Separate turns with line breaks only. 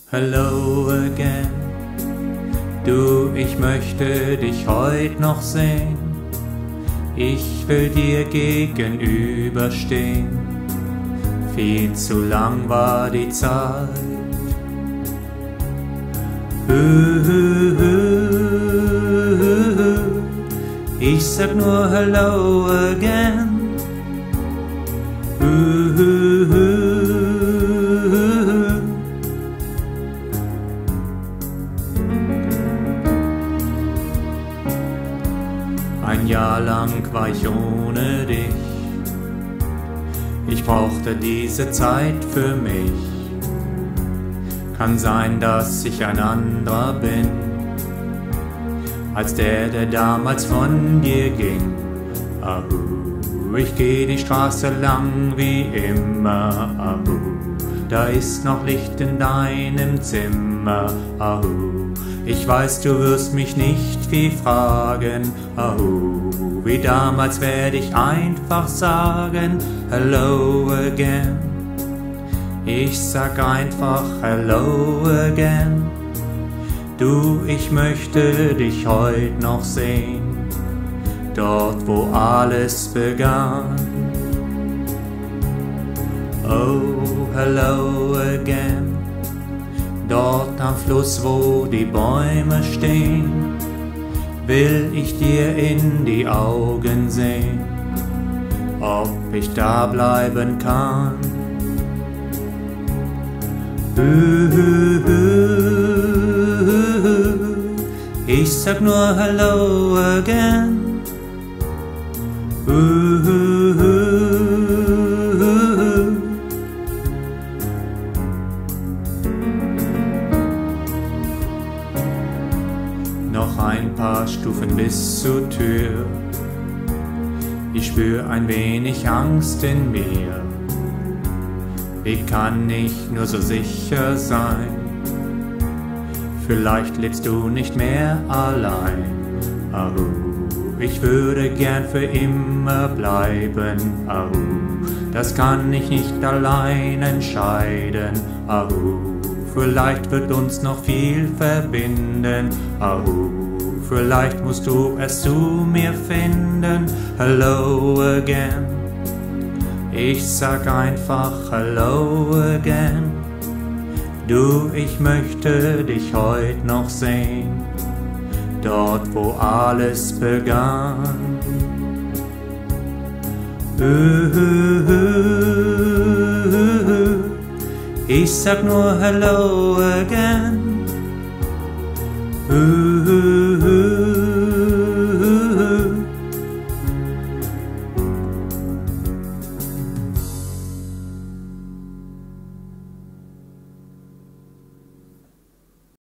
Hello again, du, ich möchte dich heut noch sehen. Ich will dir gegenüberstehen. Viel zu lang war die Zeit. Ich sag nur hello again. Ein Jahr lang war ich ohne dich. Ich brauchte diese Zeit für mich. Kann sein, dass ich ein anderer bin, als der damals von dir ging. Ahu, ich geh die Straße lang wie immer. Ahu, da ist noch Licht in deinem Zimmer. Ahu, ich weiß, du wirst mich nicht viel fragen. Ahu, wie damals werd ich einfach sagen, hello again. Ich sag einfach hello again. Du, ich möchte dich heut noch sehen, dort wo alles begann. Oh, hello again. Dort am Fluss, wo die Bäume stehen, will ich dir in die Augen sehen, ob ich da bleiben kann. Ich sag nur hello again. Noch ein paar Stufen bis zur Tür. Ich spür ein wenig Angst in mir. Wie kann ich nur so sicher sein? Vielleicht lebst du nicht mehr allein. Ahu, ich würde gern für immer bleiben. Ahu, das kann ich nicht allein entscheiden. Ahu, vielleicht wird uns noch viel verbinden. Ahu, vielleicht musst du es zu mir finden. Hello again. Ich sag einfach hello again. Du, ich möchte dich heut noch sehen, dort wo alles begann. Ich sag nur hello again.